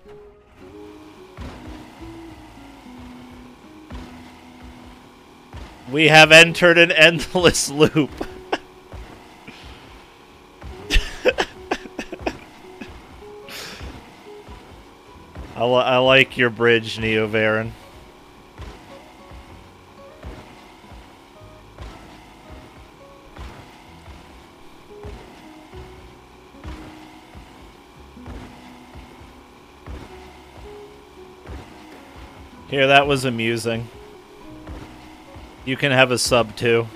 We have entered an endless loop. I like your bridge, Neo Varen. Here, that was amusing. You can have a sub too.